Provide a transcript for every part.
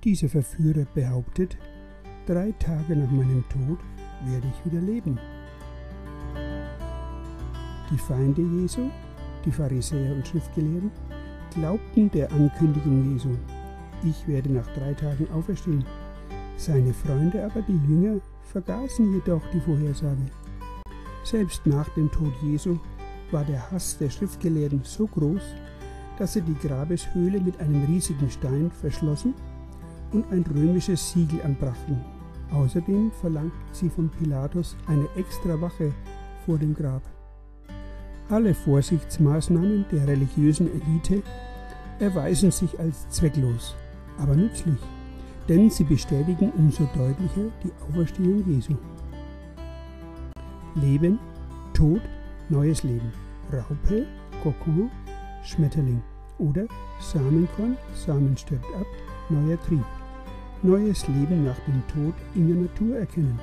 Dieser Verführer behauptet, 3 Tage nach meinem Tod werde ich wieder leben. Die Feinde Jesu, die Pharisäer und Schriftgelehrten, glaubten der Ankündigung Jesu, ich werde nach 3 Tagen auferstehen. Seine Freunde aber, die Jünger, vergaßen jedoch die Vorhersage. Selbst nach dem Tod Jesu war der Hass der Schriftgelehrten so groß, dass sie die Grabeshöhle mit einem riesigen Stein verschlossen und ein römisches Siegel anbrachten. Außerdem verlangten sie von Pilatus eine extra Wache vor dem Grab. Alle Vorsichtsmaßnahmen der religiösen Elite erweisen sich als zwecklos, aber nützlich, denn sie bestätigen umso deutlicher die Auferstehung Jesu. Leben, Tod, neues Leben. Raupe, Kokon, Schmetterling. Oder Samenkorn, Samen stirbt ab, neuer Trieb. Neues Leben nach dem Tod in der Natur erkennen.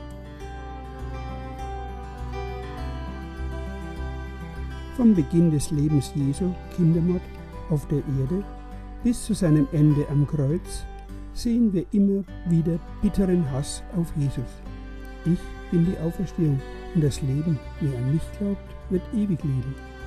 Vom Beginn des Lebens Jesu, Kindermord auf der Erde, bis zu seinem Ende am Kreuz, sehen wir immer wieder bitteren Hass auf Jesus. Ich bin die Auferstehung und das Leben, wer an mich glaubt, wird ewig leben.